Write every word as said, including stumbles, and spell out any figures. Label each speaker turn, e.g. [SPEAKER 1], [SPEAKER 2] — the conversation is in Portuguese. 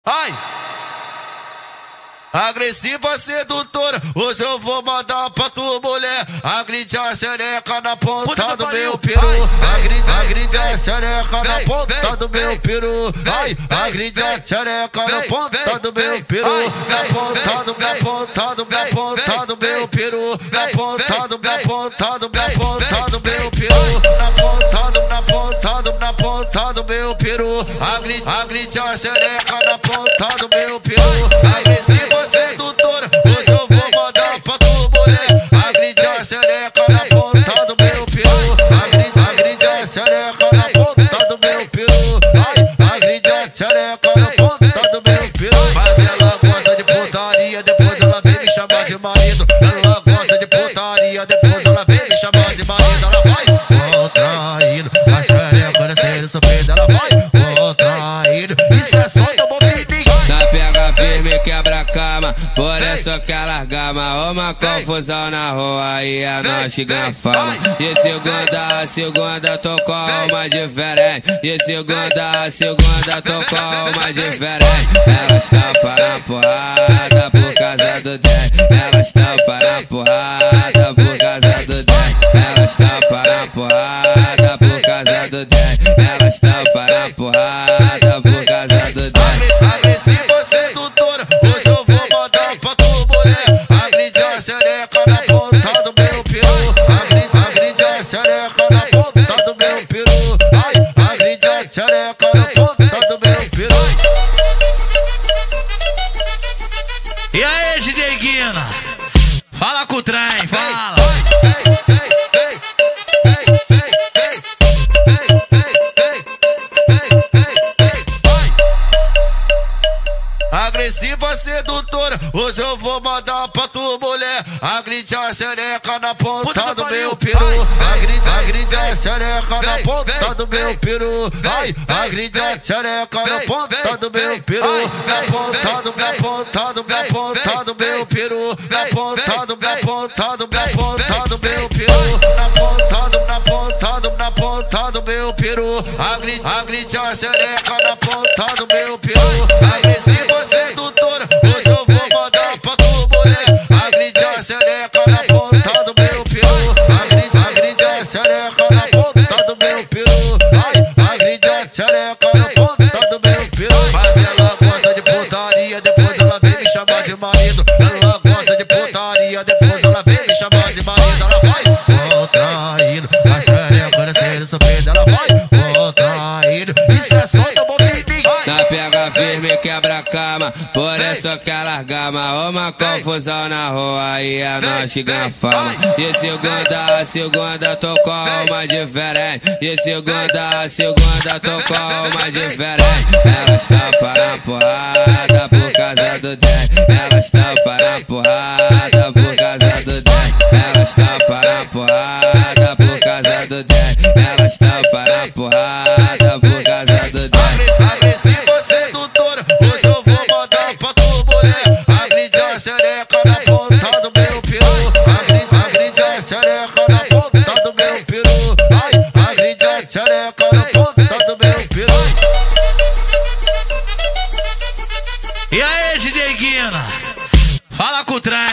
[SPEAKER 1] Ai! Agressiva sedutora, hoje eu vou mandar pra tua mulher. Agride a xereca na ponta do meu peru. Agride, agride a xereca na ponta do meu peru. Ai, agride a xereca na ponta do meu peru. Na ponta do meu ponta do meu ponta do meu peru. Na ponta do meu ponta do meu ponta do meu peru. Na ponta do na ponta do na ponta do meu peru. Agride, agride a xereca na ponta do meu peru. Agressiva sedutora, hoje eu vou mandar pra tua mulher. Agride a xereca na ponta do meu peru. Agride, agride a xereca na ponta do meu peru. Ai, agride a xereca na ponta do meu peru. Mas ela gosta de putaria, depois ela vem me chamar de marido. Ela gosta de putaria, depois ela vem me chamar de marido. Ela vai contraindo, a xereca descendo, subindo. Ela vai contraindo, isso é só do movimento.
[SPEAKER 2] Na pega firme, quebra a cama, por isso quer largar. Mas uma confusão na rua e é nós que ganha fama. E segunda a segunda tocou uma diferente. E segunda a segunda tocou uma diferente. Elas tampam na porrada por causa do dez. Elas tampam na porrada por causa do dez. Elas tampam na porrada por causa do dez. Elas tampam na porrada por causa do dez.
[SPEAKER 1] Agressiva sedutora, hoje eu vou mandar pra tua mulher. Agride a xereca na ponta do meu peru. Agride, agride a xereca na ponta do meu peru. Ai, agride a xereca na ponta do meu peru.
[SPEAKER 3] E aí, D J Guina? Fala com o trem, fala!
[SPEAKER 1] Agressiva sedutora, hoje eu vou mandar pra tua mulher. Agride a xereca na ponta do meu peru. Agride, agride a xereca na ponta do meu peru. Ai, agride a xereca na ponta do meu peru. Na ponta do meu ponta do meu ponta do meu peru. Na ponta do meu ponta do meu ponta do meu peru. Na ponta do na ponta do na ponta do meu peru. Agride, agride a xereca na ponta do meu peru. Agressiva sedutora, hoje eu vou mandar pra tua mulher. Agride a xereca na ponta do meu peru. Agride, agride a xereca na ponta do meu peru. Ai, agride a xereca na ponta do meu peru. Mas ela gosta de putaria, depois ela vem me chamar de marido. Ela gosta de putaria, depois ela vem me chamar de marido. Ela vai contraindo, a xereca descendo, subindo. Ela vai contraindo, isso é só do movimento.
[SPEAKER 2] Na pega firme, quebra a cama, por isso quer largar. Mas uma confusão na rua e é nós que ganha fama. E segunda a segunda tocou uma diferente. E segunda a segunda tocou uma diferente. Elas tampam na porrada por causa do dez. Elas tampam na porrada por causa do dez. Elas tampam na porrada por causa do dez. Elas tampam na porrada por causa do dez.
[SPEAKER 1] Agressiva sedutora, hoje eu vou mandar pra tua mulher. Agride a xereca na ponta do meu peru. Agride, agride a xereca na ponta do meu peru. Ai, agride a xereca na ponta do meu peru.
[SPEAKER 3] E aí, D J Guina? Fala com o trem,